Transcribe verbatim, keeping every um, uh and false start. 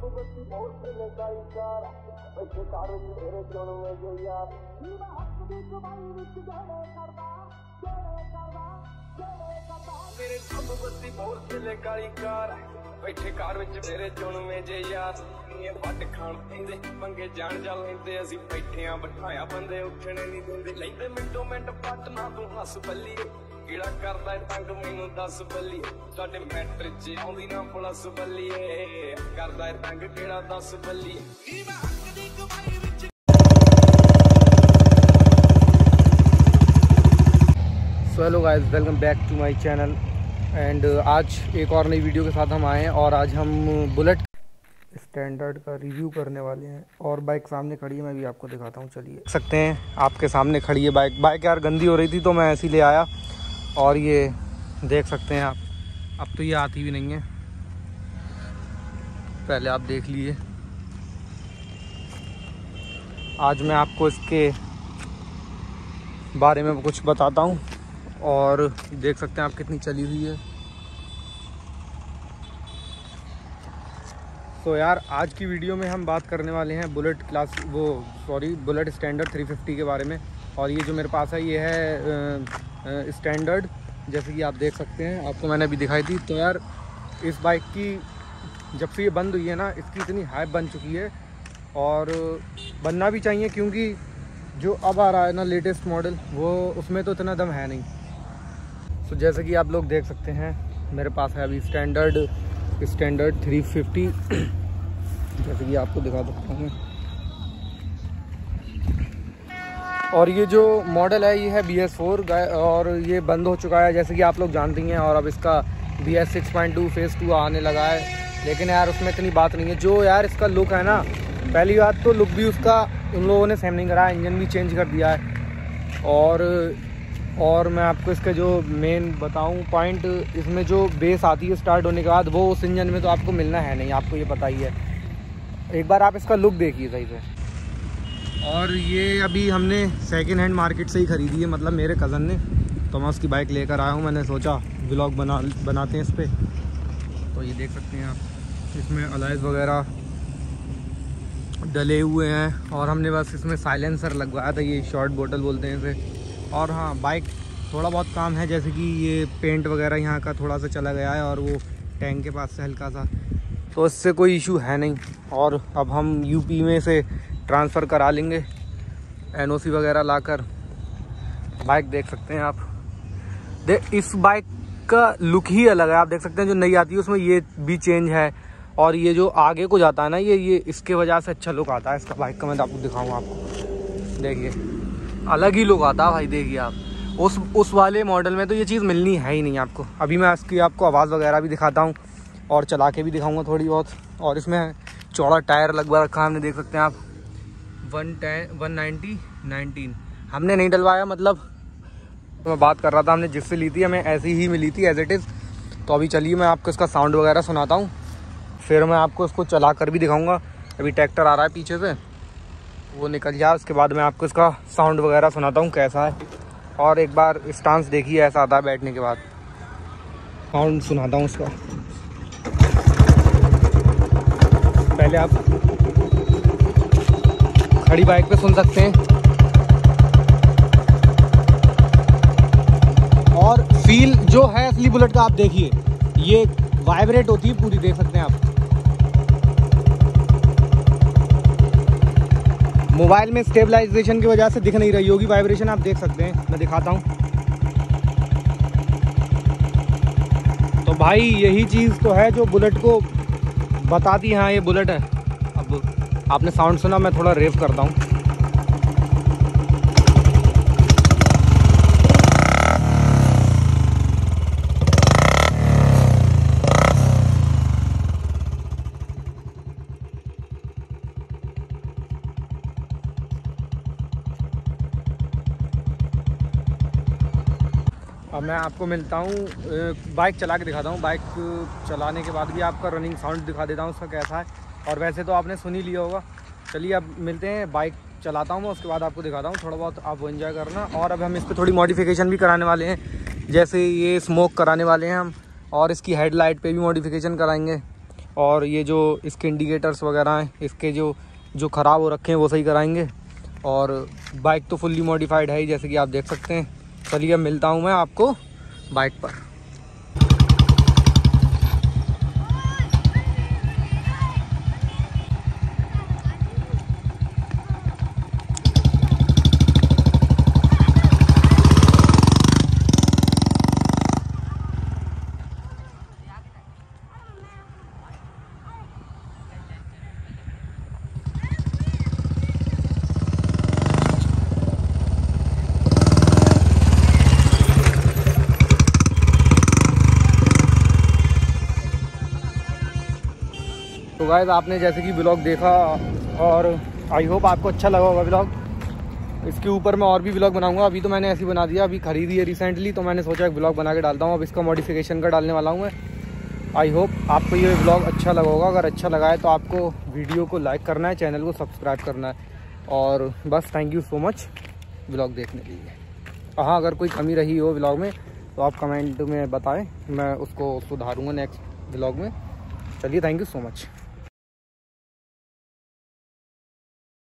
मेरे सब बस्ती मोर से काली कार बैठे कार विच मेरे चुनवे जे यार ये वट खाण पेंदे पंगे जान जा लेंदे असी बैठे आ बिठाया बंदे उठने नहीं देंदे लेंदे मिंटो मिंट पट ना तू हस बल्ली किड़ा करदा है तंग मैनू दस बल्ली साडे मैटर च आउंदी ना पुलिस बल्ली करदा है तंग किड़ा दस बल्ली नी मैं हक दी कमाई विच। So hello guys, welcome back to my channel and आज एक और नई वीडियो के साथ हम आए हैं और आज हम बुलेट स्टैंडर्ड का रिव्यू करने वाले हैं। और बाइक सामने खड़ी है, मैं भी आपको दिखाता हूँ। चलिए, देख सकते हैं आपके सामने खड़ी है बाइक। बाइक यार गंदी हो रही थी तो मैं ऐसे ही ले आया और ये देख सकते हैं आप। अब तो ये आती भी नहीं है, पहले आप देख लिए। आज मैं आपको इसके बारे में कुछ बताता हूँ और देख सकते हैं आप कितनी चली हुई है। तो यार आज की वीडियो में हम बात करने वाले हैं बुलेट क्लास वो sorry Bullet standard three fifty के बारे में। और ये जो मेरे पास है ये है स्टैंडर्ड, जैसे कि आप देख सकते हैं, आपको मैंने अभी दिखाई थी। तो यार इस बाइक की जब से ये बंद हुई है ना, इसकी इतनी हाइप बन चुकी है और बनना भी चाहिए, क्योंकि जो अब आ रहा है ना लेटेस्ट मॉडल, वो उसमें तो इतना दम है नहीं। तो जैसे कि आप लोग देख सकते हैं मेरे पास है अभी स्टैंडर्ड स्टैंडर्ड थ्री फिफ्टी, जैसे कि आपको दिखा सकता हूँ। और ये जो मॉडल है ये है बी एस फोर और ये बंद हो चुका है, जैसे कि आप लोग जानते हैं। और अब इसका B S six point two phase two आने लगा है, लेकिन यार उसमें इतनी बात नहीं है। जो यार इसका लुक है ना, पहली बात तो लुक भी उसका उन लोगों ने सेम नहीं करा, इंजन भी चेंज कर दिया है। और और मैं आपको इसके जो मेन बताऊं पॉइंट, इसमें जो बेस आती है स्टार्ट होने के बाद, वो उस इंजन में तो आपको मिलना है नहीं, आपको ये पता ही है। एक बार आप इसका लुक देखिए सही से। और ये अभी हमने सेकंड हैंड मार्केट से ही ख़रीदी है, मतलब मेरे कज़न ने, तो मैं उसकी बाइक लेकर आया हूँ। मैंने सोचा व्लॉग बना बनाते हैं इस पर। तो ये देख सकते हैं आप, इसमें अलॉयज़ वगैरह डले हुए हैं और हमने बस इसमें साइलेंसर लगवाया था, ये शॉर्ट बोतल बोलते हैं इसे। और हाँ, बाइक थोड़ा बहुत काम है, जैसे कि ये पेंट वगैरह यहाँ का थोड़ा सा चला गया है और वो टैंक के पास से हल्का सा, तो इससे कोई इशू है नहीं। और अब हम यूपी में से ट्रांसफ़र करा लेंगे एन ओ सी वगैरह लाकर। बाइक देख सकते हैं आप, दे इस बाइक का लुक ही अलग है। आप देख सकते हैं जो नई आती है उसमें ये भी चेंज है, और ये जो आगे को जाता है ना, ये ये इसके वजह से अच्छा लुक आता है इसका बाइक का। मैं आपको दिखाऊँ, आपको देखिए अलग ही लुक आता है भाई। देखिए आप, उस उस वाले मॉडल में तो ये चीज़ मिलनी है ही नहीं आपको। अभी मैं इसकी आपको आवाज़ वगैरह भी दिखाता हूँ और चला के भी दिखाऊंगा थोड़ी बहुत। और इसमें चौड़ा टायर लगवा रखा है हमने, देख सकते हैं आप, one ten one ninety nineteen हमने नहीं डलवाया। मतलब तो मैं बात कर रहा था, हमने जिससे ली थी हमें ऐसी ही मिली थी एज इट इज़। तो अभी चलिए मैं आपको इसका साउंड वगैरह सुनाता हूँ, फिर मैं आपको इसको चला कर भी दिखाऊँगा। अभी ट्रैक्टर आ रहा है पीछे से, वो निकल जाए, उसके बाद मैं आपको इसका साउंड वगैरह सुनाता हूँ कैसा है। और एक बार स्टांस देखिए, ऐसा आता है बैठने के बाद। साउंड सुनाता हूँ उसका, पहले आप खड़ी बाइक पे सुन सकते हैं। और फील जो है असली बुलेट का आप देखिए, ये वाइब्रेट होती है पूरी, देख सकते हैं आप। मोबाइल में स्टेबलाइजेशन की वजह से दिख नहीं रही होगी वाइब्रेशन, आप देख सकते हैं, मैं दिखाता हूँ। तो भाई यही चीज़ तो है जो बुलेट को बताती है हाँ ये बुलेट है। अब आपने साउंड सुना, मैं थोड़ा रेव करता हूँ। अब मैं आपको मिलता हूँ, बाइक चला के दिखाता हूँ। बाइक चलाने के बाद भी आपका रनिंग साउंड दिखा देता हूँ उसका कैसा है। और वैसे तो आपने सुन ही लिया होगा। चलिए अब मिलते हैं, बाइक चलाता हूँ मैं, उसके बाद आपको दिखाता हूँ थोड़ा बहुत, आप वो एंजॉय करना। और अब हम इस पर थोड़ी मॉडिफिकेशन भी कराने वाले हैं, जैसे ये स्मोक कराने वाले हैं हम, और इसकी हेडलाइट पे भी मॉडिफिकेशन कराएंगे। और ये जो इसके इंडिकेटर्स वगैरह हैं इसके जो जो ख़राब हो रखे हैं वो सही कराएंगे। और बाइक तो फुल्ली मॉडिफाइड है ही, जैसे कि आप देख सकते हैं। चलिए अब मिलता हूँ मैं आपको बाइक पर। तो गाइस आपने जैसे कि ब्लॉग देखा और आई होप आपको अच्छा लगा होगा ब्लॉग। इसके ऊपर मैं और भी ब्लॉग बनाऊंगा। अभी तो मैंने ऐसे ही बना दिया, अभी खरीदी है रिसेंटली, तो मैंने सोचा एक ब्लॉग बना के डालता हूँ। अब इसका मॉडिफिकेशन का डालने वाला हूँ मैं। आई होप आपको ये ब्लॉग अच्छा लगा होगा। अगर अच्छा लगा है तो आपको वीडियो को लाइक करना है, चैनल को सब्सक्राइब करना है। और बस thank you so much blog देखने के लिए। हाँ, अगर कोई कमी रही हो ब्लॉग में तो आप कमेंट में बताएं, मैं उसको सुधारूँगा नेक्स्ट ब्लॉग में। चलिए, थैंक यू सो मच।